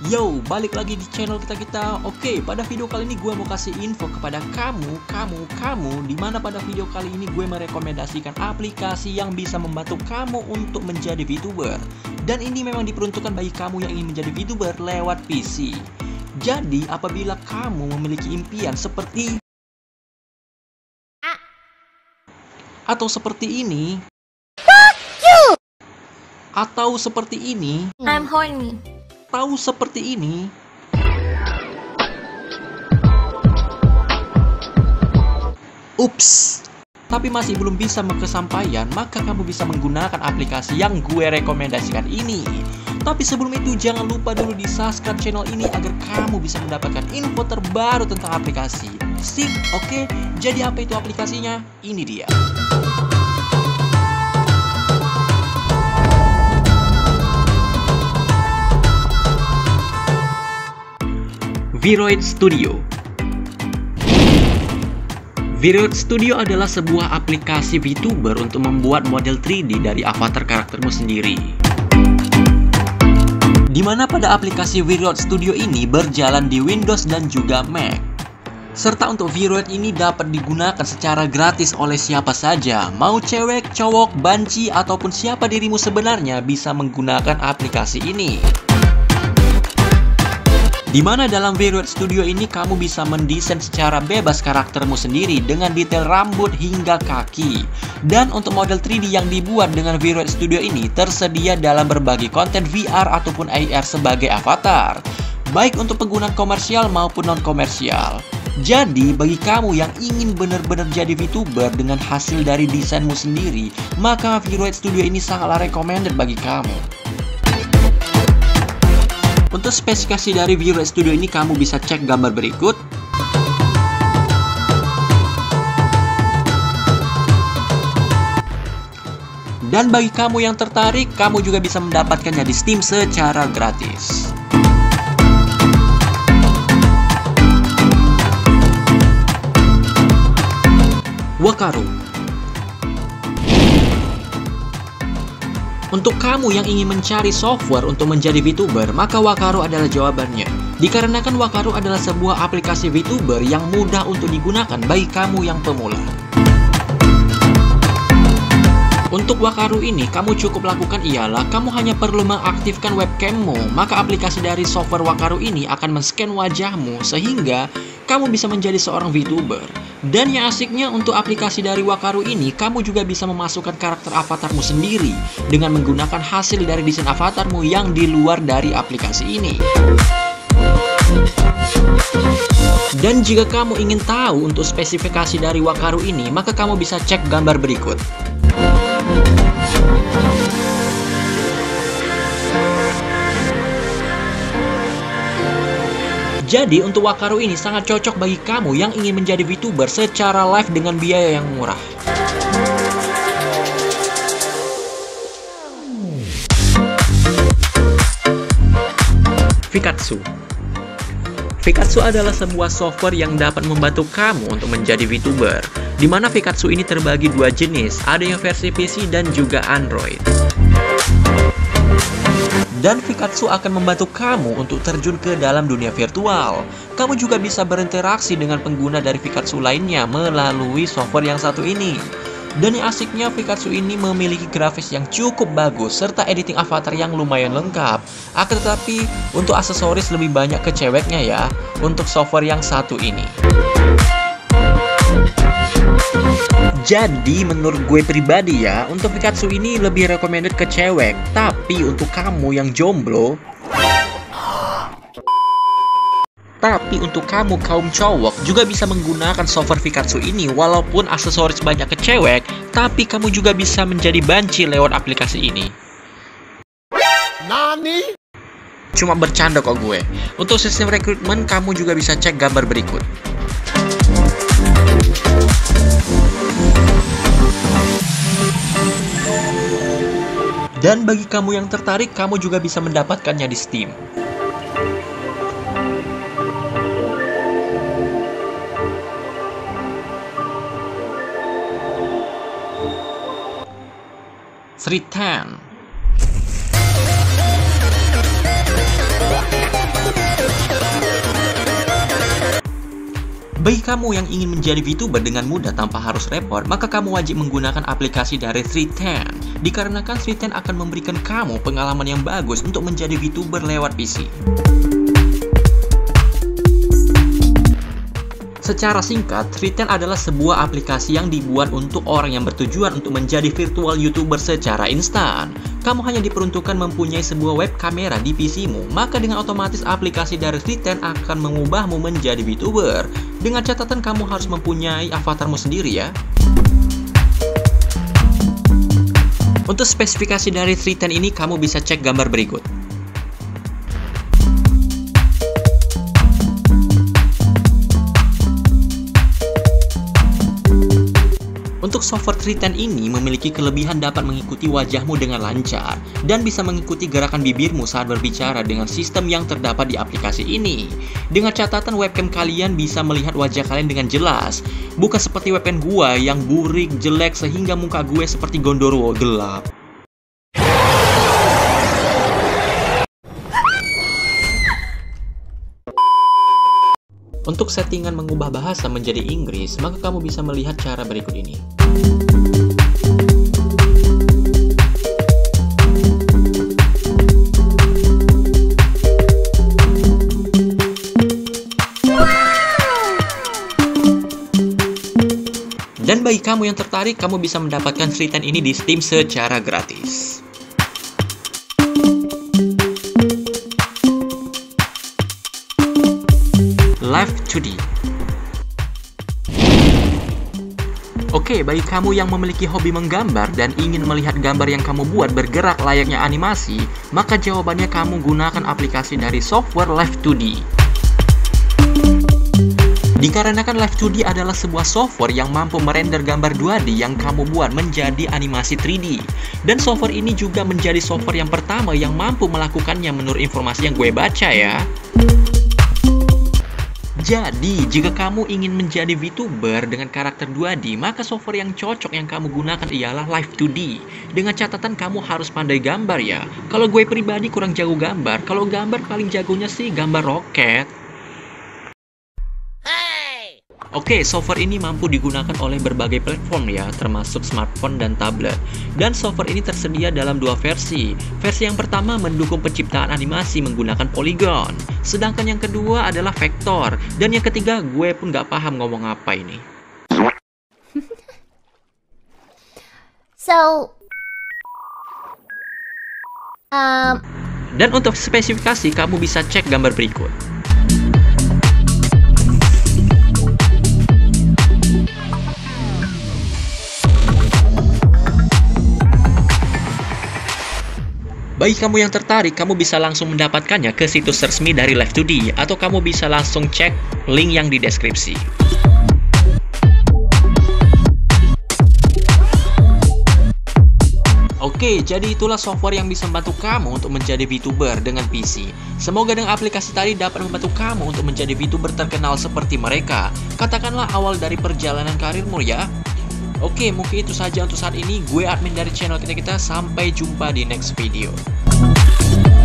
Yo, balik lagi di channel kita. Oke, pada video kali ini gue mau kasih info kepada kamu, dimana pada video kali ini gue merekomendasikan aplikasi yang bisa membantu kamu untuk menjadi VTuber. Dan ini memang diperuntukkan bagi kamu yang ingin menjadi VTuber lewat PC. Jadi, apabila kamu memiliki impian seperti atau seperti ini, atau seperti ini, I'm horny. tahu seperti ini, ups, tapi masih belum bisa kesampaian, maka kamu bisa menggunakan aplikasi yang gue rekomendasikan ini. Tapi sebelum itu jangan lupa dulu di subscribe channel ini agar kamu bisa mendapatkan info terbaru tentang aplikasi. Sip, oke? Jadi apa itu aplikasinya? Ini dia. Viroid Studio. Viroid Studio adalah sebuah aplikasi VTuber untuk membuat model 3D dari avatar karaktermu sendiri. Dimana pada aplikasi Viroid Studio ini berjalan di Windows dan juga Mac. Serta untuk Viroid ini dapat digunakan secara gratis oleh siapa saja, mau cewek, cowok, banci, ataupun siapa dirimu sebenarnya bisa menggunakan aplikasi ini. Dimana dalam Viroid Studio ini kamu bisa mendesain secara bebas karaktermu sendiri dengan detail rambut hingga kaki. Dan untuk model 3D yang dibuat dengan Viroid Studio ini tersedia dalam berbagai konten VR ataupun AR sebagai avatar, baik untuk penggunaan komersial maupun non-komersial. Jadi bagi kamu yang ingin benar-benar jadi VTuber dengan hasil dari desainmu sendiri, maka Viroid Studio ini sangatlah recommended bagi kamu. Untuk spesifikasi dari Viroid Studio ini kamu bisa cek gambar berikut. Dan bagi kamu yang tertarik, kamu juga bisa mendapatkannya di Steam secara gratis. Wakaru. Untuk kamu yang ingin mencari software untuk menjadi VTuber, maka Wakaru adalah jawabannya. Dikarenakan Wakaru adalah sebuah aplikasi VTuber yang mudah untuk digunakan bagi kamu yang pemula. Untuk Wakaru ini, kamu cukup lakukan ialah kamu hanya perlu mengaktifkan webcammu, maka aplikasi dari software Wakaru ini akan men-scan wajahmu sehingga kamu bisa menjadi seorang VTuber. Dan yang asiknya untuk aplikasi dari Wakaru ini, kamu juga bisa memasukkan karakter avatarmu sendiri dengan menggunakan hasil dari desain avatarmu yang di luar dari aplikasi ini. Dan jika kamu ingin tahu untuk spesifikasi dari Wakaru ini, maka kamu bisa cek gambar berikut. Jadi untuk Wakaru ini sangat cocok bagi kamu yang ingin menjadi VTuber secara live dengan biaya yang murah. Vikatsu. Vikatsu adalah sebuah software yang dapat membantu kamu untuk menjadi VTuber. Dimana Vikatsu ini terbagi dua jenis, ada yang versi PC dan juga Android. Dan Vikatsu akan membantu kamu untuk terjun ke dalam dunia virtual. Kamu juga bisa berinteraksi dengan pengguna dari Vikatsu lainnya melalui software yang satu ini. Dan yang asiknya, Vikatsu ini memiliki grafis yang cukup bagus serta editing avatar yang lumayan lengkap. Akan tetapi untuk aksesoris lebih banyak ke ceweknya ya untuk software yang satu ini. Jadi menurut gue pribadi ya, untuk Vikatsu ini lebih recommended ke cewek. Tapi untuk kamu yang jomblo, tapi untuk kamu kaum cowok juga bisa menggunakan software Vikatsu ini. Walaupun aksesoris banyak ke cewek, tapi kamu juga bisa menjadi banci lewat aplikasi ini. Nani? Cuma bercanda kok gue. Untuk sistem rekrutmen kamu juga bisa cek gambar berikut. Dan bagi kamu yang tertarik, kamu juga bisa mendapatkannya di Steam. Sritan. Bagi kamu yang ingin menjadi VTuber dengan mudah tanpa harus repot, maka kamu wajib menggunakan aplikasi dari 310. Dikarenakan 310 akan memberikan kamu pengalaman yang bagus untuk menjadi VTuber lewat PC. Secara singkat, 310 adalah sebuah aplikasi yang dibuat untuk orang yang bertujuan untuk menjadi virtual YouTuber secara instan. Kamu hanya diperuntukkan mempunyai sebuah web kamera di PC-mu, maka dengan otomatis aplikasi dari 310 akan mengubahmu menjadi VTuber. Dengan catatan kamu harus mempunyai avatarmu sendiri ya. Untuk spesifikasi dari 310 ini kamu bisa cek gambar berikut. Untuk software 310 ini memiliki kelebihan dapat mengikuti wajahmu dengan lancar dan bisa mengikuti gerakan bibirmu saat berbicara dengan sistem yang terdapat di aplikasi ini. Dengan catatan webcam kalian bisa melihat wajah kalian dengan jelas, bukan seperti webcam gua yang burik, jelek sehingga muka gue seperti Gondoro gelap. Untuk settingan mengubah bahasa menjadi Inggris, maka kamu bisa melihat cara berikut ini. Dan bagi kamu yang tertarik, kamu bisa mendapatkan 310 ini di Steam secara gratis. Live2D. Oke, bagi kamu yang memiliki hobi menggambar dan ingin melihat gambar yang kamu buat bergerak layaknya animasi, maka jawabannya kamu gunakan aplikasi dari software Live2D. Dikarenakan Live2D adalah sebuah software yang mampu merender gambar 2D yang kamu buat menjadi animasi 3D. Dan software ini juga menjadi software yang pertama yang mampu melakukannya menurut informasi yang gue baca ya. Jadi, jika kamu ingin menjadi VTuber dengan karakter 2D, maka software yang cocok yang kamu gunakan ialah Live2D. Dengan catatan kamu harus pandai gambar ya. Kalau gue pribadi kurang jago gambar, kalau gambar paling jagonya sih gambar roket. Oke, software ini mampu digunakan oleh berbagai platform ya, termasuk smartphone dan tablet. Dan software ini tersedia dalam dua versi. Versi yang pertama mendukung penciptaan animasi menggunakan polygon. Sedangkan yang kedua adalah vektor. Dan yang ketiga, gue pun gak paham ngomong apa ini. Dan untuk spesifikasi, kamu bisa cek gambar berikut. Bagi kamu yang tertarik, kamu bisa langsung mendapatkannya ke situs resmi dari Live2D atau kamu bisa langsung cek link yang di deskripsi. Oke, jadi itulah software yang bisa membantu kamu untuk menjadi VTuber dengan PC. Semoga dengan aplikasi tadi dapat membantu kamu untuk menjadi VTuber terkenal seperti mereka. Katakanlah awal dari perjalanan karirmu ya. Oke, mungkin itu saja untuk saat ini. Gue admin dari channel kita. Sampai jumpa di next video.